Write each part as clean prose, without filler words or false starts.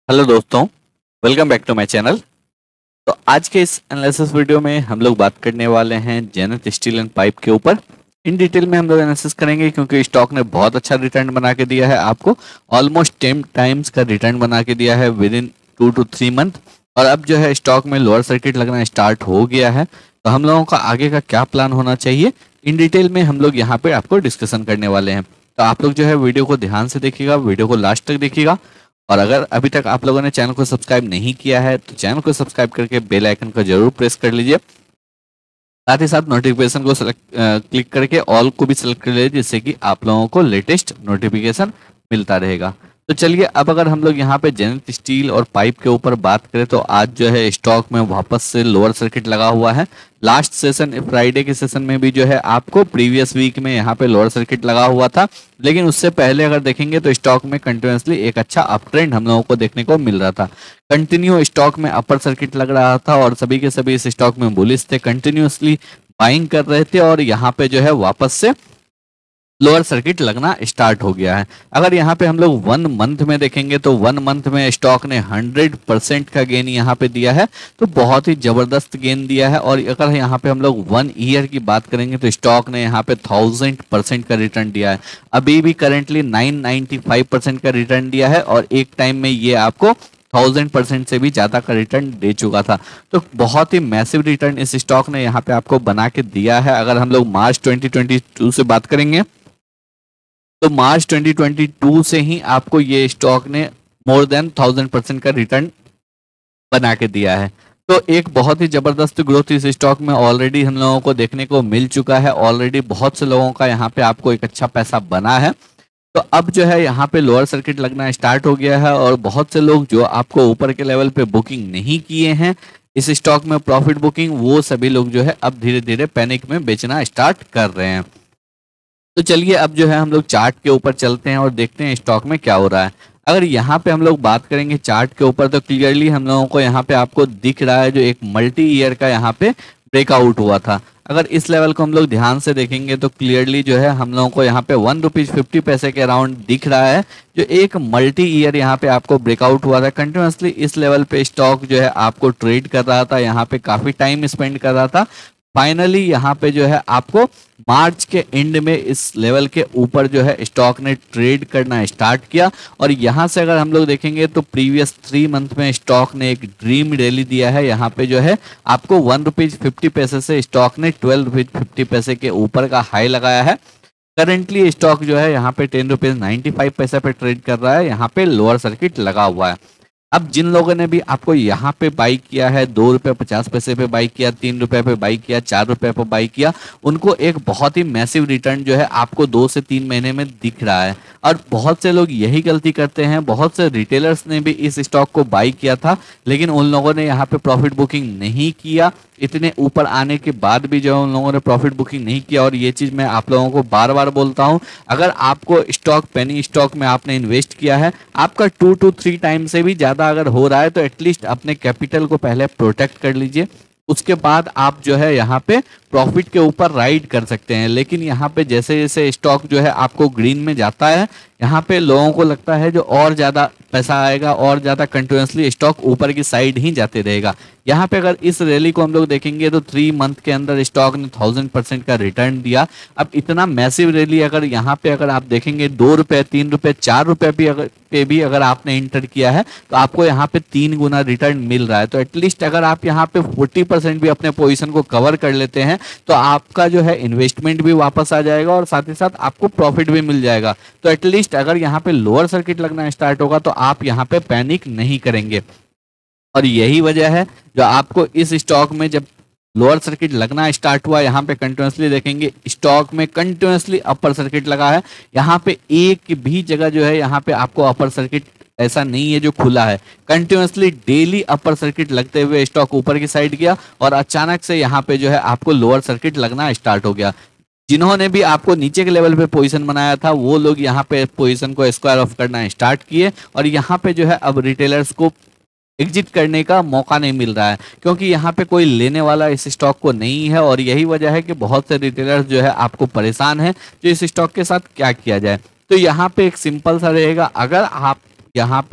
Hello दोस्तों, welcome back to my channel. तो आज के इस एनालिसिस वीडियो में हम लोग बात करने वाले हैं जेनेट स्टील एंड पाइप के ऊपर। इन डिटेल में हम लोग एनालिसिस करेंगे क्योंकि स्टॉक ने बहुत अच्छा रिटर्न बना के दिया है आपको। ऑलमोस्ट 10 टाइम्स का रिटर्न बना के दिया है विद इन 2 to 3 मंथ। और अब जो है स्टॉक में लोअर सर्किट लगना स्टार्ट हो गया है। तो हम लोगों का आगे का क्या प्लान होना चाहिए, इन डिटेल में हम लोग यहाँ पे आपको डिस्कशन करने वाले हैं। तो आप लोग जो है वीडियो को ध्यान से देखिएगा, वीडियो को लास्ट तक देखिएगा। और अगर अभी तक आप लोगों ने चैनल को सब्सक्राइब नहीं किया है तो चैनल को सब्सक्राइब करके बेल आइकन को जरूर प्रेस कर लीजिए। साथ ही साथ नोटिफिकेशन को क्लिक करके ऑल को भी सिलेक्ट कर लीजिए, जिससे कि आप लोगों को लेटेस्ट नोटिफिकेशन मिलता रहेगा। तो चलिए, अब अगर हम लोग यहाँ पे जेनेट स्टील और पाइप के ऊपर बात करें तो आज जो है स्टॉक में वापस से लोअर सर्किट लगा हुआ है। लास्ट सेशन फ्राइडे के सेशन में भी जो है आपको प्रीवियस वीक में यहाँ पे लोअर सर्किट लगा हुआ था, लेकिन उससे पहले अगर देखेंगे तो स्टॉक में कंटिन्यूसली एक अच्छा अप ट्रेंड हम लोगों को देखने को मिल रहा था। कंटिन्यू स्टॉक में अपर सर्किट लग रहा था और सभी के सभी इस स्टॉक में बुलिश थे, कंटिन्यूसली बाइंग कर रहे थे और यहाँ पे जो है वापस से लोअर सर्किट लगना स्टार्ट हो गया है। अगर यहाँ पे हम लोग 1 मंथ में देखेंगे तो 1 मंथ में स्टॉक ने 100% का गेन यहाँ पे दिया है, तो बहुत ही जबरदस्त गेन दिया है। और अगर यहाँ पे हम लोग 1 ईयर की बात करेंगे तो स्टॉक ने यहाँ पे 1000% का रिटर्न दिया है। अभी भी करेंटली 995% का रिटर्न दिया है और एक टाइम में ये आपको 1000% से भी ज्यादा का रिटर्न दे चुका था। तो बहुत ही मैसिव रिटर्न इस स्टॉक ने यहाँ पे आपको बना के दिया है। अगर हम लोग मार्च 2022 से बात करेंगे तो मार्च 2022 से ही आपको ये स्टॉक ने मोर देन 1000% का रिटर्न बना के दिया है। तो एक बहुत ही जबरदस्त ग्रोथ इस स्टॉक में ऑलरेडी हम लोगों को देखने को मिल चुका है। ऑलरेडी बहुत से लोगों का यहाँ पे आपको एक अच्छा पैसा बना है। तो अब जो है यहाँ पे लोअर सर्किट लगना स्टार्ट हो गया है और बहुत से लोग जो आपको ऊपर के लेवल पे बुकिंग नहीं किए हैं इस स्टॉक में प्रॉफिट बुकिंग, वो सभी लोग जो है अब धीरे धीरे पैनिक में बेचना स्टार्ट कर रहे हैं। तो चलिए, अब जो है हम लोग चार्ट के ऊपर चलते हैं और देखते हैं स्टॉक में क्या हो रहा है। अगर यहाँ पे हम लोग बात करेंगे चार्ट के ऊपर तो क्लियरली हम लोगों को यहाँ पे आपको दिख रहा है जो एक मल्टी ईयर का यहाँ पे ब्रेकआउट हुआ था। अगर इस लेवल को हम लोग ध्यान से देखेंगे तो क्लियरली जो है हम लोगों को यहाँ पे ₹1.50 के अराउंड दिख रहा है, जो एक मल्टी ईयर यहाँ पे आपको ब्रेकआउट हुआ था। कंटिन्यूसली इस लेवल पे स्टॉक जो है आपको ट्रेड कर रहा था, यहाँ पे काफी टाइम स्पेंड कर रहा था। फाइनली यहाँ पे जो है आपको मार्च के एंड में इस लेवल के ऊपर जो है स्टॉक ने ट्रेड करना स्टार्ट किया। और यहाँ से अगर हम लोग देखेंगे तो प्रीवियस 3 मंथ में स्टॉक ने एक ड्रीम रैली दिया है। यहाँ पे जो है आपको ₹1.50 से स्टॉक ने ₹12.50 के ऊपर का हाई लगाया है। करेंटली स्टॉक जो है यहाँ पे ₹10.95 पे ट्रेड कर रहा है। यहाँ पे लोअर सर्किट लगा हुआ है। अब जिन लोगों ने भी आपको यहाँ पे बाई किया है, ₹2.50 पे बाई किया, ₹3 पे बाई किया, ₹4 पे बाई किया, उनको एक बहुत ही मैसिव रिटर्न जो है आपको 2 से 3 महीने में दिख रहा है। और बहुत से लोग यही गलती करते हैं। बहुत से रिटेलर्स ने भी इस स्टॉक को बाई किया था, लेकिन उन लोगों ने यहाँ पे प्रॉफिट बुकिंग नहीं किया। इतने ऊपर आने के बाद भी जो है उन लोगों ने प्रॉफिट बुकिंग नहीं किया। और ये चीज़ मैं आप लोगों को बार बार बोलता हूँ, अगर आपको स्टॉक पेनी स्टॉक में आपने इन्वेस्ट किया है, आपका 2 to 3 टाइम से भी ज़्यादा अगर हो रहा है तो एटलीस्ट अपने कैपिटल को पहले प्रोटेक्ट कर लीजिए। उसके बाद आप जो है यहाँ पे प्रॉफिट के ऊपर राइड कर सकते हैं। लेकिन यहाँ पे जैसे जैसे स्टॉक जो है आपको ग्रीन में जाता है, यहाँ पे लोगों को लगता है जो और ज़्यादा पैसा आएगा और ज़्यादा कंटिन्यूसली स्टॉक ऊपर की साइड ही जाते रहेगा। यहाँ पे अगर इस रैली को हम लोग देखेंगे तो 3 मंथ के अंदर स्टॉक ने 1000% का रिटर्न दिया। अब इतना मैसिव रैली अगर यहाँ पे अगर आप देखेंगे ₹2, ₹3, ₹4 भी अगर आपने इंटर किया है तो आपको यहाँ पे 3 गुना रिटर्न मिल रहा है। तो एटलीस्ट अगर आप यहाँ पे 40% भी अपने पोजीशन को कवर कर लेते हैं तो आपका जो है इन्वेस्टमेंट भी वापस आ जाएगा और साथ ही साथ आपको प्रॉफिट भी मिल जाएगा। तो एटलीस्ट अगर यहाँ पे लोअर सर्किट लगना स्टार्ट होगा तो आप यहाँ पे पैनिक नहीं करेंगे। और यही वजह है जो आपको इस स्टॉक में जब लोअर सर्किट लगना स्टार्ट हुआ, यहाँ पे कंटिन्यूसली देखेंगे स्टॉक में कंटिन्यूसली अपर सर्किट लगा है। यहाँ पे एक भी जगह जो है यहाँ पे आपको अपर सर्किट ऐसा नहीं है जो खुला है। कंटिन्यूसली डेली अपर सर्किट लगते हुए स्टॉक ऊपर की साइड गया और अचानक से यहाँ पे जो है आपको लोअर सर्किट लगना स्टार्ट हो गया। जिन्होंने भी आपको नीचे के लेवल पे पोजीशन बनाया था वो लोग यहाँ पे पोजीशन को स्क्वायर ऑफ करना स्टार्ट किए और यहाँ पे जो है अब रिटेलर्स को एग्जिट करने का मौका नहीं मिल रहा है, क्योंकि यहाँ पे कोई लेने वाला इस स्टॉक को नहीं है। और यही वजह है कि बहुत से रिटेलर्स जो है आपको परेशान है जो इस स्टॉक के साथ क्या किया जाए। तो यहाँ पे एक सिंपल सा रहेगा, अगर आप यहाँ पे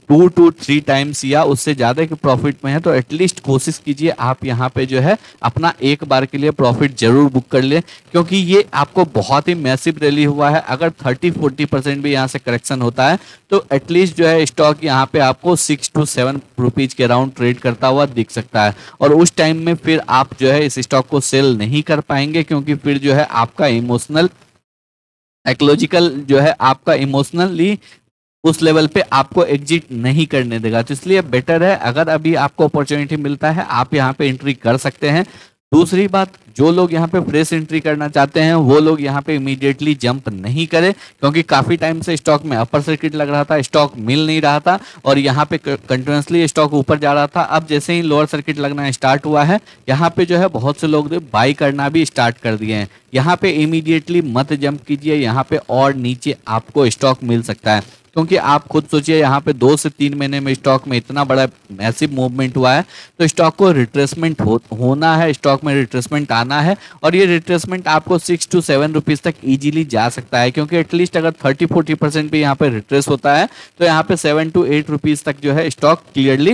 2 to 3 टाइम्स या उससे ज़्यादा के प्रॉफिट में है तो एटलीस्ट कोशिश कीजिए आप यहाँ पे जो है अपना एक बार के लिए प्रॉफिट जरूर बुक कर ले, क्योंकि ये आपको बहुत ही मैसिव रैली हुआ है। अगर 30-40% भी यहाँ से करेक्शन होता है तो एटलीस्ट जो है स्टॉक यहाँ पे आपको 6 to 7 रुपीज के अराउंड ट्रेड करता हुआ दिख सकता है, और उस टाइम में फिर आप जो है इस स्टॉक को सेल नहीं कर पाएंगे, क्योंकि फिर जो है आपका इमोशनल साइकोलॉजिकल जो है आपका इमोशनली उस लेवल पे आपको एग्जिट नहीं करने देगा। तो इसलिए बेटर है अगर अभी आपको अपॉर्चुनिटी मिलता है आप यहाँ पे एंट्री कर सकते हैं। दूसरी बात, जो लोग यहाँ पे फ्रेश एंट्री करना चाहते हैं वो लोग यहाँ पे इमीडिएटली जंप नहीं करें, क्योंकि काफी टाइम से स्टॉक में अपर सर्किट लग रहा था, स्टॉक मिल नहीं रहा था और यहाँ पे कंटिन्यूसली स्टॉक ऊपर जा रहा था। अब जैसे ही लोअर सर्किट लगना स्टार्ट हुआ है यहाँ पे जो है बहुत से लोग बाई करना भी स्टार्ट कर दिए हैं। यहाँ पे इमीडिएटली मत जंप कीजिए, यहाँ पे और नीचे आपको स्टॉक मिल सकता है, क्योंकि आप खुद सोचिए यहाँ पे 2 से 3 महीने में स्टॉक में इतना बड़ा मैसिव मूवमेंट हुआ है, तो स्टॉक को रिट्रेसमेंट होना है, स्टॉक में रिट्रेसमेंट आना है, और ये रिट्रेसमेंट आपको 6 to 7 रुपीज तक इजीली जा सकता है, क्योंकि एटलीस्ट अगर 30-40% भी यहाँ पे रिट्रेस होता है तो यहाँ पे 7 to 8 रुपीज तक जो है स्टॉक क्लियरली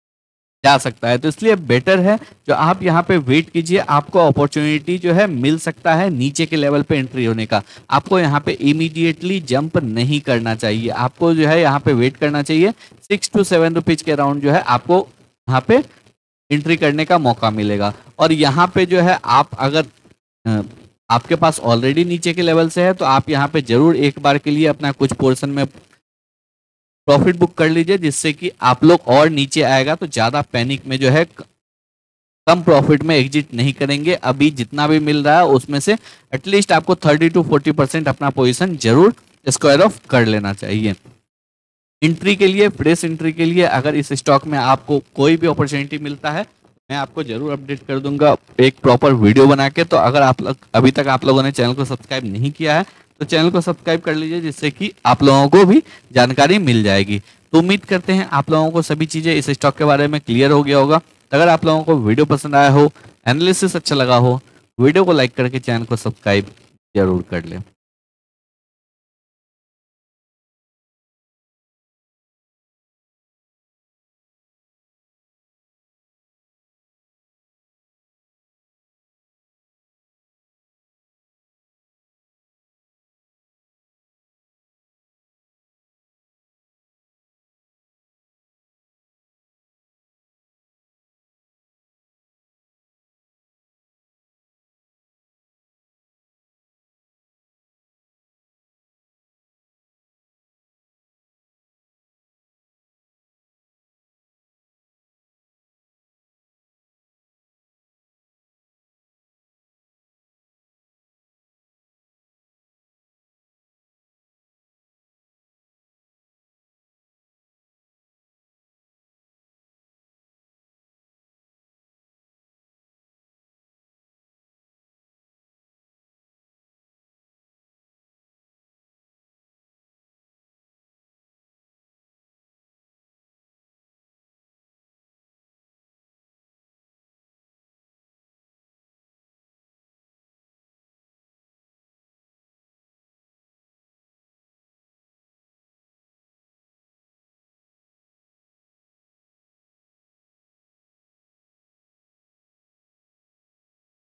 जा सकता है। तो इसलिए बेटर है जो आप यहाँ पे वेट कीजिए, आपको अपॉर्चुनिटी जो है मिल सकता है नीचे के लेवल पे एंट्री होने का। आपको यहाँ पे इमीडिएटली जंप नहीं करना चाहिए, आपको जो है यहाँ पे वेट करना चाहिए। 6 to 7 रुपीज के अराउंड जो है आपको यहाँ पे एंट्री करने का मौका मिलेगा। और यहाँ पे जो है आप अगर आपके पास ऑलरेडी नीचे के लेवल से है तो आप यहाँ पे जरूर एक बार के लिए अपना कुछ पोर्शन में प्रॉफिट बुक कर लीजिए, जिससे कि आप लोग और नीचे आएगा तो ज्यादा पैनिक में जो है कम प्रॉफिट में एग्जिट नहीं करेंगे। अभी जितना भी मिल रहा है उसमें से एटलीस्ट आपको 30 to 40% अपना पोजीशन जरूर स्क्वायर ऑफ कर लेना चाहिए। एंट्री के लिए, फ्रेश एंट्री के लिए अगर इस स्टॉक में आपको कोई भी अपॉर्चुनिटी मिलता है मैं आपको जरूर अपडेट कर दूंगा एक प्रॉपर वीडियो बना के। तो अगर आप लोग अभी तक आप लोगों ने चैनल को सब्सक्राइब नहीं किया है तो चैनल को सब्सक्राइब कर लीजिए, जिससे कि आप लोगों को भी जानकारी मिल जाएगी। तो उम्मीद करते हैं आप लोगों को सभी चीजें इस स्टॉक के बारे में क्लियर हो गया होगा। अगर आप लोगों को वीडियो पसंद आया हो, एनालिसिस अच्छा लगा हो, वीडियो को लाइक करके चैनल को सब्सक्राइब जरूर कर लें।